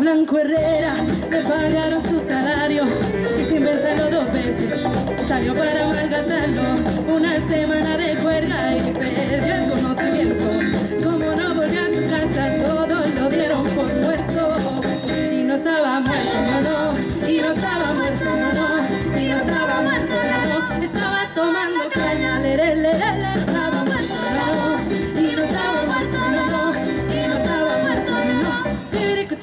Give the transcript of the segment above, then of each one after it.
Blanco Herrera le pagaron su salario y sin pensarlo dos veces salió para malgastarlo. Una semana de juerga y perdió el conocimiento. Como no volvió a su casa, todos lo dieron por muerto. Y no estaba muerto, no, no. Y no estaba muerto, no, no. Y no estaba muerto, no, no. Estaba tomando caña, lerelelele. Estaba muerto, no, no. Y no estaba muerto, no, no. Y no estaba muerto, no, no.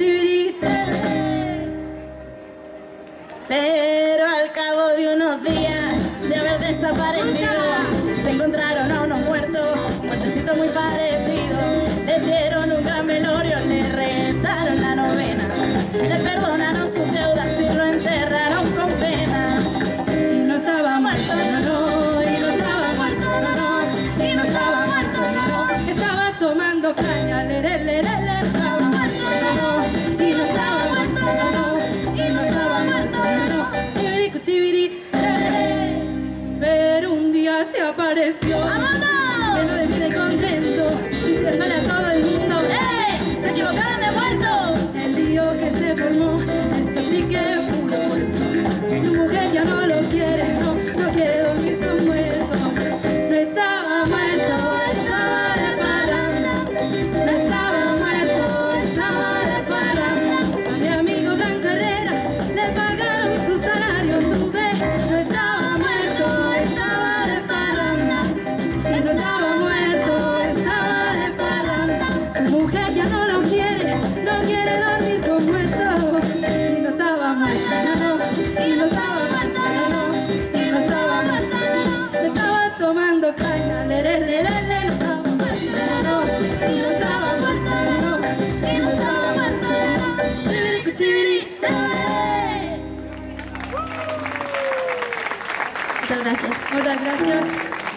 Pero al cabo de unos días de haber desaparecido, se encontraron a unos muertos, muertecitos muy parecidos. Le dieron un gran velorio, le retaron la novena, le perdonaron sus deudas y lo enterraron con pena. Y no estaba muerto, no, no. Y no estaba muerto, no, no. Y no estaba muerto, no, no. Estaba tomando caña, lerelelele. Estaba muerto, no, no. Y no estaba muerto, no, no. Y no estaba muerto, no, no. Chiviricu, chiviri, pero un día se apareció. ¡Vámonos! Lleno de vida y contento, diciéndole a todo el mundo: ¡Eh! ¡Se equivocaron de muerto! el lío que se formó, esto sí que fue un muerto. Su mujer ya no lo quiere, no, no quiere dormir con muerto. No estaba muerto, estaba de parranda. No estaba muerto, estaba de parranda. A mi amigo Blanco Herrera le pagaron su salario, tú ves. No estaba muerto, estaba de parranda. Y no estaba muerto, estaba de parranda. Su mujer ya no lo quiere, no quiere dormir con muerto. Y no estaba muerto, no, no. Y no estaba muerto, no, no. Y no estaba muerto, no, no. Estaba tomando caña, lerelelele. No estaba muerto, no, no. Y no estaba muerto, no, no. Y no estaba muerto, no, no. Chiviricu, chiviri, Muchas gracias. muchas gracias.